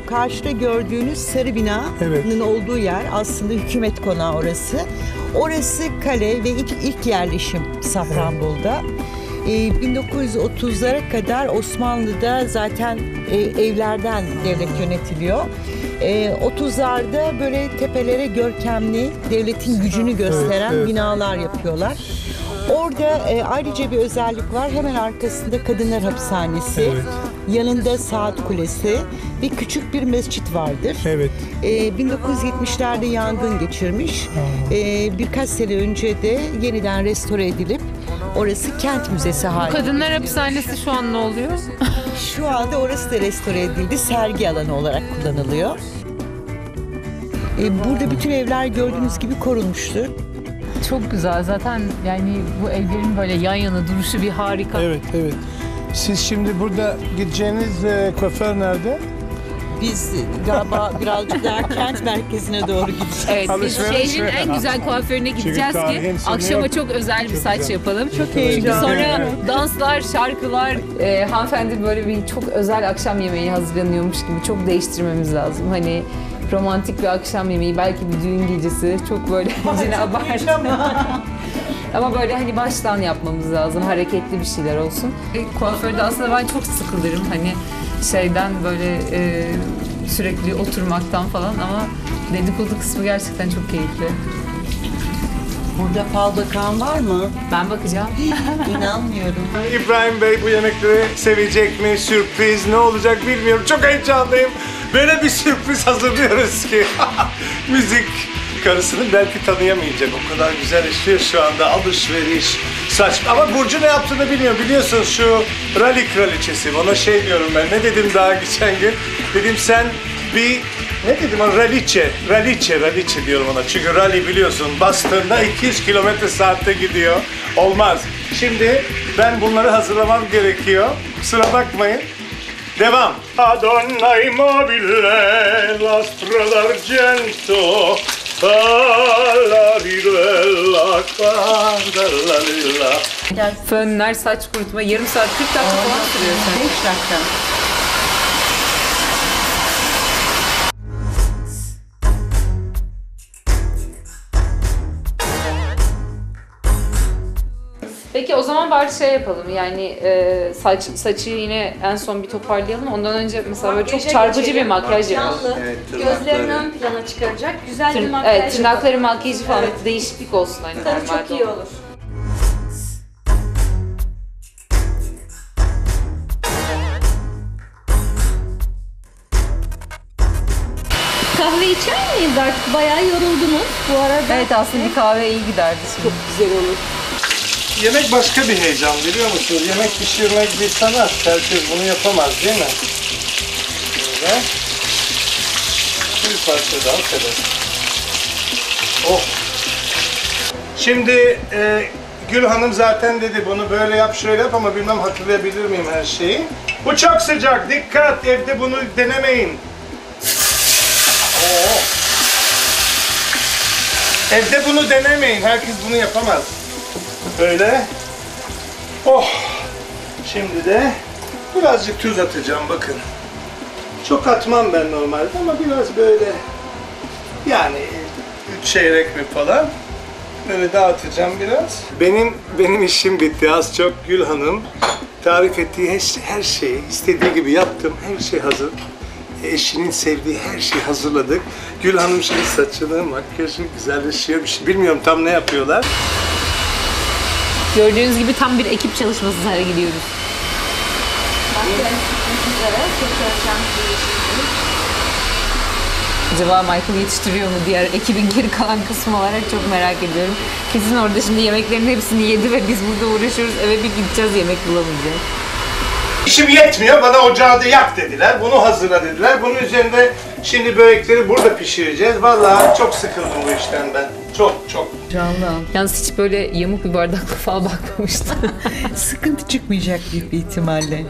karşıda gördüğünüz sarı binanın olduğu yer aslında hükümet konağı orası. Orası kale ve ilk yerleşim Safranbolu'da. 1930'lara kadar Osmanlı'da zaten evlerden devlet yönetiliyor. 30'larda böyle tepelere görkemli, devletin gücünü gösteren binalar yapıyorlar. Orada ayrıca bir özellik var. Hemen arkasında Kadınlar Hapishanesi, yanında Saat Kulesi ve küçük bir mescit vardır. 1970'lerde yangın geçirmiş. Birkaç sene önce de yeniden restore edilip orası kent müzesi haline. Kadınlar Hapishanesi şu an ne oluyor? Şu anda orası da restore edildi. Sergi alanı olarak kullanılıyor. Burada bütün evler gördüğünüz gibi korunmuştur. Çok güzel zaten, yani bu evlerin böyle yan yana duruşu bir harika. Evet. Siz şimdi burada gideceğiniz kuaför nerede? Biz galiba birazcık daha kent merkezine doğru gideceğiz. Evet, biz şehrin en güzel kuaförüne gideceğiz ki akşama çok özel bir saç yapalım. Çok heyecanlı. Sonra danslar, şarkılar. Hanımefendi böyle bir çok özel akşam yemeği hazırlanıyormuş gibi çok değiştirmemiz lazım. Hani romantik bir akşam yemeği, belki bir düğün gecesi, çok böyle üzerine abartı. Ama böyle hani baştan yapmamız lazım, hareketli bir şeyler olsun. Kuaförde aslında ben çok sıkılırım hani şeyden böyle sürekli oturmaktan falan, ama dedikodu kısmı gerçekten çok keyifli. Burada fal bakan var mı? Ben bakacağım. İnanmıyorum. İbrahim Bey bu yemekleri sevecek mi? Sürpriz ne olacak bilmiyorum. Çok heyecanlıyım. Böyle bir sürpriz hazırlıyoruz ki. Müzik karısını belki tanıyamayacak. O kadar güzel işliyor şu anda. Alışveriş, saç. Ama Burcu ne yaptığını bilmiyor. Biliyorsun şu rally kraliçesi. Ona şey diyorum ben. Ne dedim daha geçen gün? Dedim sen bir... Ne dedim ona? Raliçe diyorum ona. Çünkü rally biliyorsun bastığında 200 km/saatte gidiyor. Olmaz. Şimdi ben bunları hazırlamam gerekiyor. Kusura bakmayın. Devam. Adonai mobile, l'astro d'argento, la virella, la. Fönler, saç kurutma yarım saat 40 dakika falan sürüyor. 5 dakika. Peki o zaman bari şey yapalım, yani saçı yine en son bir toparlayalım. Ondan önce mesela böyle çok çarpıcı bir makyaj yapalım. Gözlerini ön plana çıkaracak güzel bir makyaj. Evet, tırnakları, makyajı falan değişiklik olsun hani Tabii normalde. çok iyi olur. Kahve içer miyiz artık? Bayağı yoruldunuz bu arada. Evet, aslında bir kahve iyi giderdi şimdi. Çok güzel olur. Yemek başka bir heyecan biliyor musunuz? Yemek pişirmek bir sanat. Herkes bunu yapamaz değil mi? Böyle. Bir parça daha kadar. Oh! Şimdi Gül Hanım zaten dedi bunu böyle yap şöyle yap ama bilmem hatırlayabilir miyim her şeyi. Bu çok sıcak, dikkat, evde bunu denemeyin. Oh. Evde bunu denemeyin, herkes bunu yapamaz. Böyle. Oh! Şimdi de birazcık tuz atacağım bakın. Çok atmam ben normalde ama biraz böyle, yani 3 çeyrek mi falan. Böyle dağıtacağım biraz. Benim işim bitti. Az çok Gül Hanım tarif ettiği her şeyi istediği gibi yaptım. Her şey hazır. Eşinin sevdiği her şeyi hazırladık. Gül Hanım şimdi saçını, makyajı güzelleşiyor. Bir şey bilmiyorum tam ne yapıyorlar. Gördüğünüz gibi tam bir ekip çalışması hale gidiyoruz. Acaba Michael yetiştiriyor mu diğer ekibin geri kalan kısmı olarak çok merak ediyorum. Kesin orada şimdi yemeklerin hepsini yedi ve biz burada uğraşıyoruz, eve bir gideceğiz, yemek bulamayacağız. İşim yetmiyor, bana ocağı da yak dediler, bunu hazırla dediler. Bunun üzerinde şimdi börekleri burada pişireceğiz. Vallahi çok sıkıldım bu işten ben. Çok. Canlı. Yalnız hiç böyle yamuk bir bardakla falan bakmamıştım. Sıkıntı çıkmayacak büyük bir ihtimalle.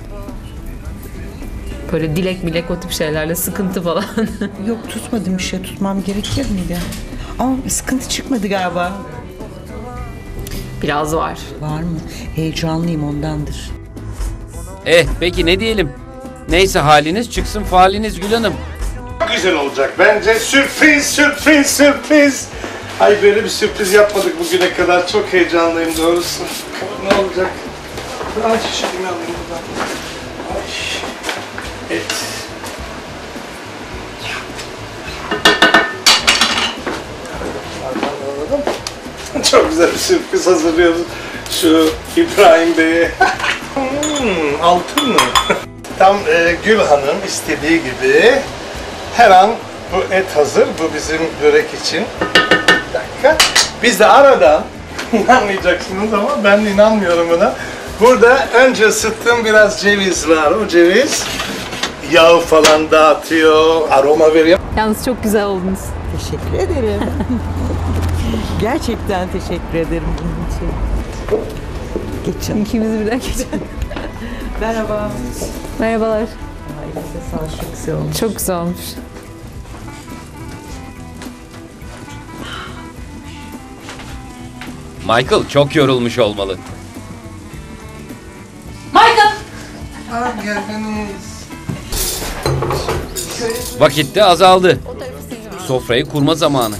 Böyle dilek o tip şeylerle sıkıntı falan. Yok tutmadım, bir şey tutmam gerekir miydi? Ama sıkıntı çıkmadı galiba. Biraz var. Var mı? Heyecanlıyım ondandır. Peki ne diyelim? Neyse haliniz çıksın faliniz Gül Hanım. Çok güzel olacak bence. Sürpriz, sürpriz, sürpriz. Ay böyle bir sürpriz yapmadık bugüne kadar. Çok heyecanlıyım doğrusu. Ne olacak? Ay şişirimi alayım buradan. Ay. Evet. Çok güzel bir sürpriz hazırlıyoruz. Şu İbrahim Bey'e. Altın mı? Tam Gül Hanım istediği gibi. Her an bu et hazır. Bu bizim börek için. Bir dakika. Biz de aradan, inanmayacaksınız ama ben de inanmıyorum buna. Burada önce ısıttığım biraz ceviz var. O ceviz yağı falan dağıtıyor, aroma veriyor. Yalnız çok güzel oldunuz. Teşekkür ederim. Gerçekten teşekkür ederim bunun için. Geçin. İkimiz birden geçelim. Merhaba. Merhabalar. Ailenize sağlık. Çok güzel olmuş. Çok güzel olmuş. Michael çok yorulmuş olmalı. Ah geldiniz. Vakit de azaldı. Sofrayı kurma zamanı.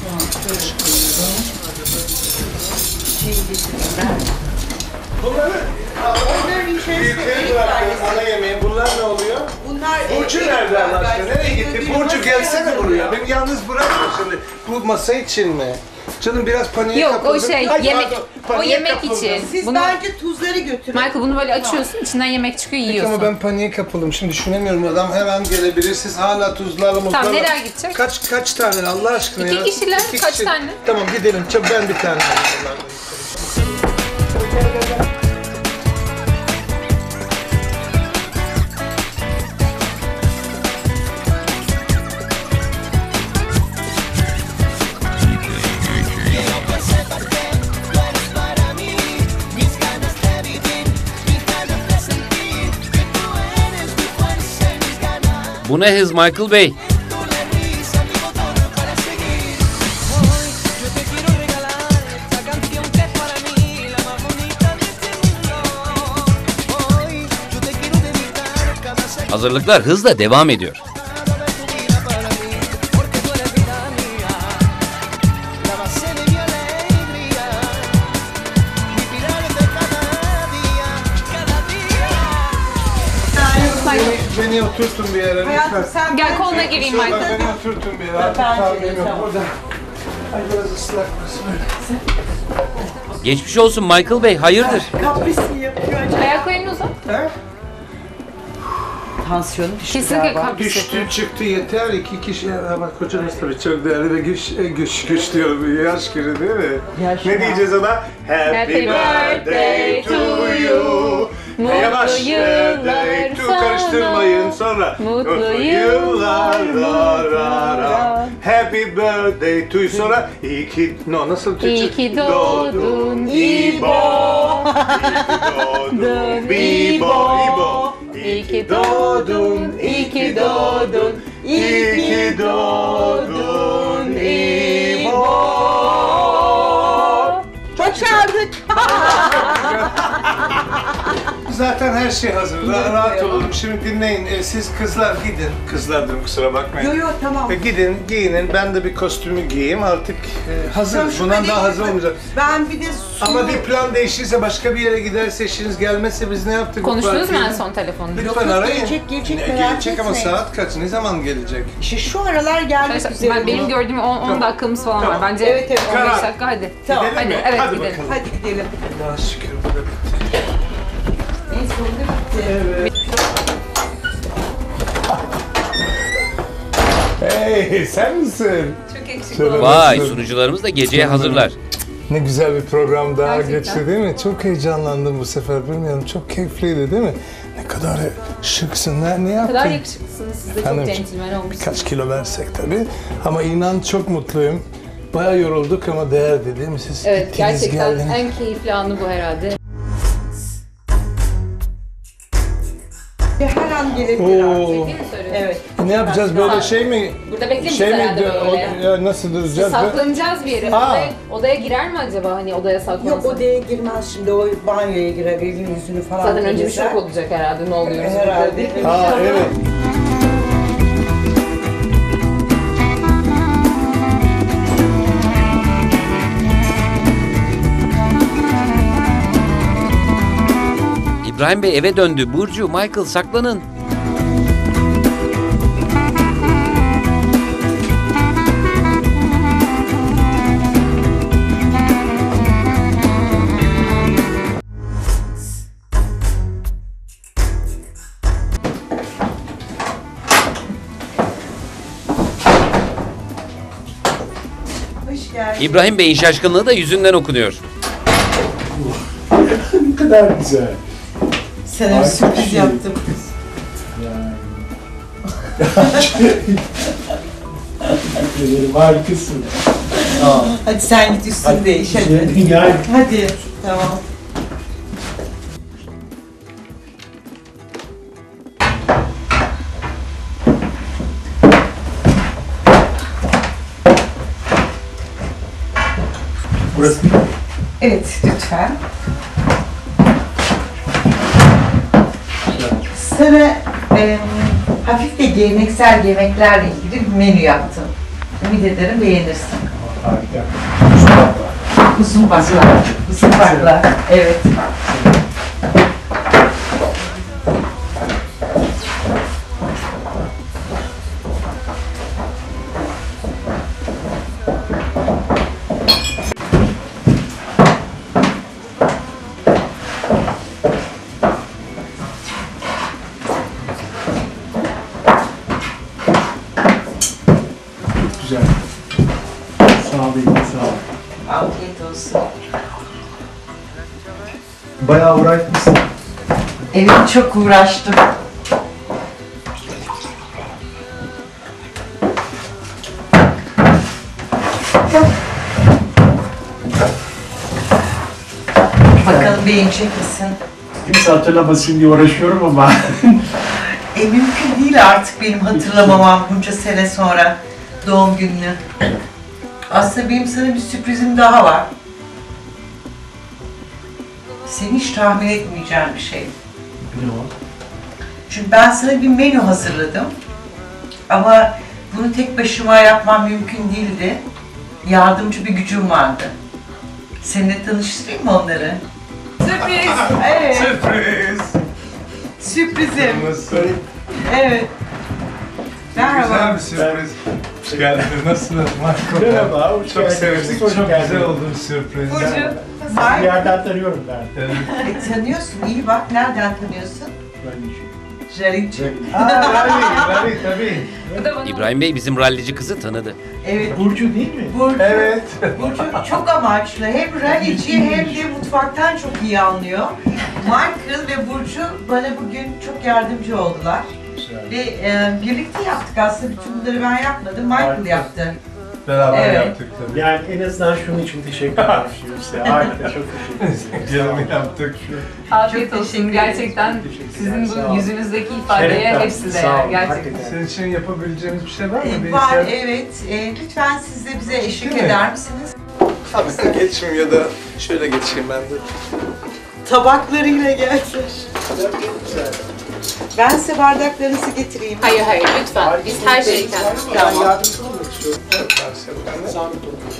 Onların içerisinde Ana yemeği. Bunlar ne oluyor? bunlar Burcu nerede Allah aşkına? Nereye gitti? Burcu gelsene buraya. Beni yalnız bırakma şimdi. Bu masa için mi? Canım biraz paniğe Yok kapıldın. o şey Ay, yemek. pardon, O paniğe yemek kapıldın. için. Siz Bunu bence tuzları götürün. Michael bunu böyle açıyorsun, içinden yemek çıkıyor, Peki yiyorsun. ama ben paniğe kapıldım. Şimdi düşünemiyorum. Adam her an gelebilir. Siz hala tuzlarla muzlarla. Tamam, nereye gidecek? Kaç tane Allah aşkına İki ya? kişiler, kaç kişi. tane? Tamam gidelim. Çabuk ben bir tane alayım. Bu ne hız Michael Bey? Hazırlıklar hızla devam ediyor. Beni oturtun bir yere Hayatım lütfen. sen Gel koluna gireyim Bak Michael. beni oturtun bir yere. Artık Bence tahammülüm de, yok tamam. burada. Ay biraz ıslak burası böyle. Geçmiş olsun Michael Bey, hayırdır? kaprisini yapıyor acaba. Ayak koyunu uzat. He? Tansiyonu düştü Kesinlikle galiba. kapris Düştü yapıyor. çıktı yeter. 2 kişi. Ama kocanız tabii çok değerli ve güç diyorum. Yaş günü değil mi? Yaş Ne günü. diyeceğiz ona? Happy birthday to you. Mutlu Yavaş birthday to yıllar karıştırmayın sonra. Mutlu yıllar, ra, ra, ra. mutlu Happy birthday to you sonra iyi ki nasıl Türkçe? İyi ki doğdun İbo. İbo. İyi ki doğdun İbo. İyi ki doğdun, iyi ki doğdun, İyi ki doğdun İbo. Başardık. Zaten her şey hazır. Rahat olun. Şimdi dinleyin. Siz kızlar gidin. Kızlar diyorum kusura bakmayın. Yo yo tamam. Gidin, giyinin. Ben de bir kostümü giyeyim. Artık hazır. Tamam, şu Bundan bedeyi- daha hazır olmayacak. Ben bir de su... Ama bir plan değişirse, başka bir yere giderse, eşiniz gelmezse biz ne yaptık? bu Konuştunuz mu partiyi? en son telefonda? Lütfen Yok, arayın. gelecek, Ne, merak gelecek ama etmeyin. saat kaç? Ne zaman gelecek? İşte şu aralar gelmek Arkadaşlar, üzere. benim gördüğüm 10 Tamam. dakikamız falan Tamam. var. Bence Evet, evet. 15 Karar. dakika hadi. Tamam. Gidelim Hadi, mi? evet, Hadi gidelim. bakalım. Hadi gidelim. Allah'a şükür bu da bitti. En sonunda bitti. Evet. Hey, sen misin? Çok yakışıklı Şöyle oldu. Vay, nasıl? sunucularımız da geceye hazırlar. Ne güzel bir program daha Gerçekten. geçti değil mi? Çok heyecanlandım bu sefer, bilmiyorum. Çok keyifliydi değil mi? Ne kadar şıksın, ne Ne yaptın? kadar yakışıklısınız siz de, çok Hanım, centilmen olmuşsunuz. Birkaç kilo versek tabii. Ama inan çok mutluyum. Bayağı yorulduk ama değerdi değil mi? Siz Evet, gittiniz, gerçekten geldiniz. en keyifli anı bu herhalde. Her an gelebilir Oo. artık. Değil mi söylüyorsun? Evet. Ne yapacağız, böyle şey mi? Burada beklemeyeceğiz herhalde böyle. Nasıl duracağız? Saklanacağız bir yere. Odaya girer mi acaba? Hani odaya saklansa? Yok, odaya girmez şimdi. O banyoya girer, elini yüzünü falan. Zaten önce bir şok olacak herhalde. Ne oluyoruz? Herhalde. Evet. İbrahim Bey eve döndü. Burcu, Michael saklanın. Hoş geldin. İbrahim Bey'in şaşkınlığı da yüzünden okunuyor. Ne kadar güzel. Sana bir sürpriz yaptım. Ederim, harikasın. Hadi sen git üstünü değiş hadi. Yani Hadi. Tamam. burası Evet, lütfen. Sana hafif de geleneksel yemeklerle ilgili bir menü yaptım. Ümit ederim beğenirsin. harika. Uzun bakla. Uzun bakla. Evet. Güzel. Sağ ol, eline sağlık. Afiyet olsun. Bayağı uğraşmışsın. Evet, çok uğraştım. Bakalım beğenecek misin? Kimse hatırlamasın diye uğraşıyorum ama. Mümkün değil artık benim hatırlamamam bunca sene sonra doğum gününü. Aslında benim sana bir sürprizim daha var. Seni hiç tahmin etmeyeceğin bir şey. Ne o? Çünkü ben sana bir menü hazırladım. Ama bunu tek başıma yapmam mümkün değildi. Yardımcı bir gücüm vardı. Seninle tanıştırayım mı onları? Sürpriz! Evet, Sürpriz. sürprizim. Nasıl? Evet. Güzel Merhaba. bir sürpriz. Hoş geldin. Nasılsınız Marco? Merhaba, hoş Çok geldiniz. sevindik. Hoş Çok geldiniz. güzel oldu bir sürpriz. Burcu. Bir yerden tanıyorum ben. Tanıyorsun, iyi bak. Nereden tanıyorsun? Jarici. Rally tabii. İbrahim Bey bizim rallici kızı tanıdı. Evet. Burcu değil mi? Burcu, Evet. Burcu çok amaçlı. Hem rallici hem de mutfaktan çok iyi anlıyor. Michael ve Burcu bana bugün çok yardımcı oldular. Güzel. Ve birlikte yaptık aslında. Bütün bunları ben yapmadım. Michael yaptı. Beraber Evet. yaptık tabii. Yani en azından şunun için teşekkür ederim size. Harika, çok teşekkür ederim. Yarım yaptık. Afiyet Çok olsun. teşekkür Gerçekten ederim. sizin Sağ bu ol. yüzünüzdeki ifadeye Şeref hepsi verdin, de sağ ol. gerçekten. Hakikaten. Senin için yapabileceğimiz bir şey var mı? Bir Var, işler- evet. Lütfen siz de bize eşlik Değil mi? eder misiniz? Tabii sen geçeyim ya da şöyle geçeyim ben de. Tabaklarıyla geldiler. Ben size bardaklarınızı getireyim. Hayır hayır lütfen. Biz her şeyi kendimiz. Ben yardımcı olmak istiyorum. Ben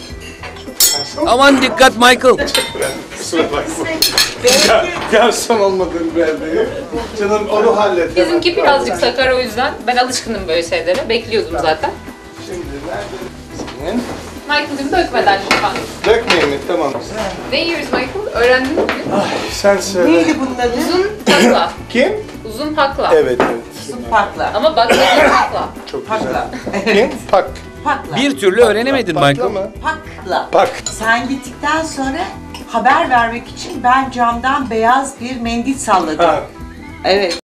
Aman dikkat Michael. kusura bakma. Garson olmadığını belli. Canım onu hallet. Bizimki hemen. birazcık sakar o yüzden. Ben alışkınım böyle şeylere. Bekliyordum zaten. Şimdi nerede senin? Michael'cığım dökmeden lütfen. Dökmeyin mi? Tamam. Ne yiyoruz Michael? Öğrendin mi bugün? Ay sen söyle. Neydi bunun adı? Uzun pakla. Kim? Uzun pakla. Evet evet. Pakla. Ama bakla değil pakla. Çok güzel. Pakla. Kim? Pak. Pakla. Bir türlü öğrenemedin Pakla Michael. mı? Pakla. Pak. Sen gittikten sonra haber vermek için ben camdan beyaz bir mendil salladım. Ha. Evet.